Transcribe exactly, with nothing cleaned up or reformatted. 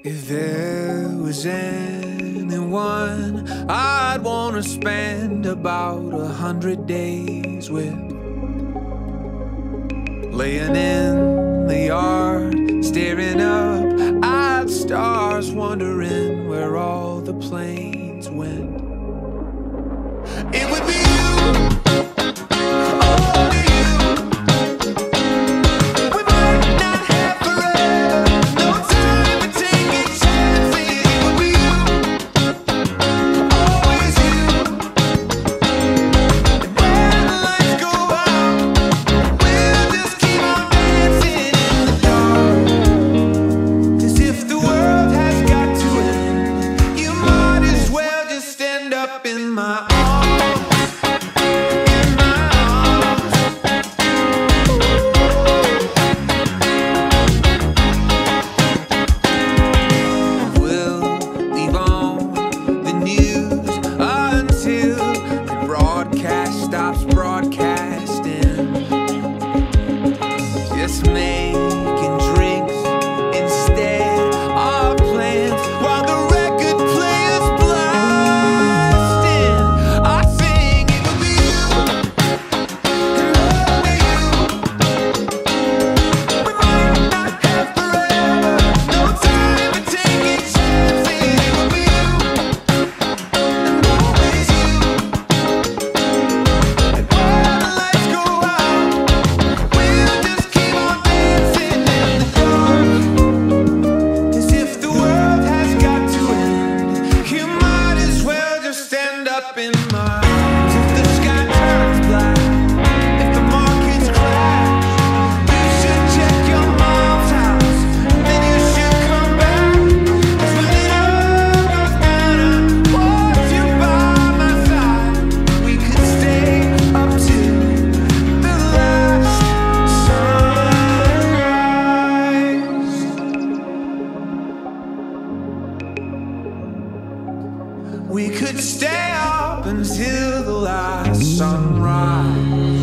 If there was anyone I'd want to spend about a hundred days with, laying in the yard, staring up at stars, wondering where all the planes went, it would be you. We could stay up until the last sunrise.